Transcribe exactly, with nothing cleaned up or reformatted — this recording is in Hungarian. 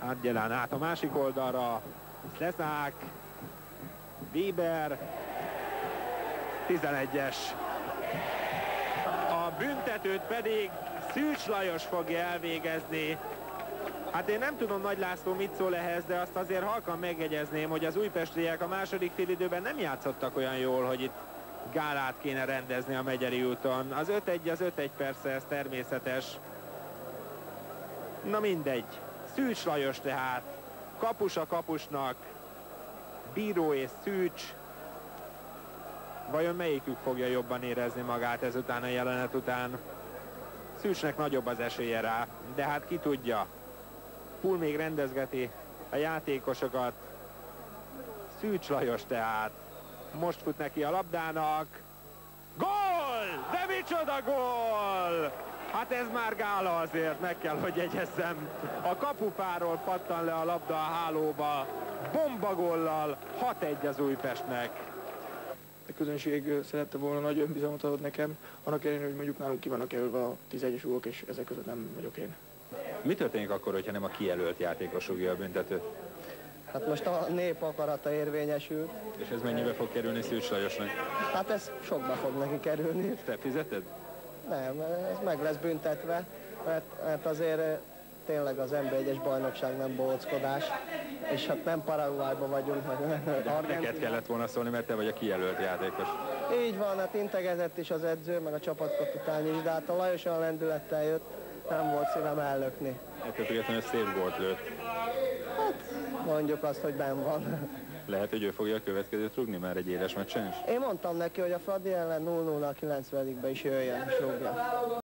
Átgyelán át a másik oldalra. Szleszák, Weber, tizenegyes. A büntetőt pedig Szűcs Lajos fogja elvégezni. Hát én nem tudom, Nagy László mit szól ehhez, de azt azért halkan megjegyezném, hogy az újpestriek a második félidőben nem játszottak olyan jól, hogy itt gálát kéne rendezni a Megyeri úton. Az öt egy az öt egy persze, ez természetes. Na mindegy. Szűcs Lajos tehát. Kapus a kapusnak. Bíró és Szűcs. Vajon melyikük fogja jobban érezni magát ezután a jelenet után? Szűcsnek nagyobb az esélye rá, de hát ki tudja. Pul még rendezgeti a játékosokat. Szűcs Lajos tehát. Most fut neki a labdának. Gól! De micsoda gól! Hát ez már gála azért, meg kell, hogy jegyezzem. A kapufáról pattan le a labda a hálóba. Bombagollal hat egy az Újpestnek. A közönség szerette volna, nagy önbizalmat adott nekem, annak ellenére, hogy mondjuk nálunk ki vannak jelölve a tizenegyes rúgók, és ezek között nem vagyok én. Mi történik akkor, hogyha nem a kijelölt játékos rúgja a büntetőt? Hát most a nép akarata érvényesül. És ez mennyibe fog kerülni Szűcs Lajosnak? Hát ez sokba fog neki kerülni. Te fizeted? Nem, ez meg lesz büntetve, mert, mert azért tényleg az en bé egyes bajnokság nem bohóckodás, és hát nem Paraguayban vagyunk, meg Neked kellett volna szólni, mert te vagy a kijelölt játékos. Így van, hát integetett is az edző, meg a csapatkapitány is, de hát a Lajos olyan lendülettel jött, nem volt szívem ellökni. Ettől függetlenül szép gólt lőtt. Hát mondjuk azt, hogy benn van. Lehet, hogy ő fogja a következőt rúgni már egy éles meccsen is? Én mondtam neki, hogy a Fradi ellen nulla nulla a kilencvenedikben is jöjjön és rúgja.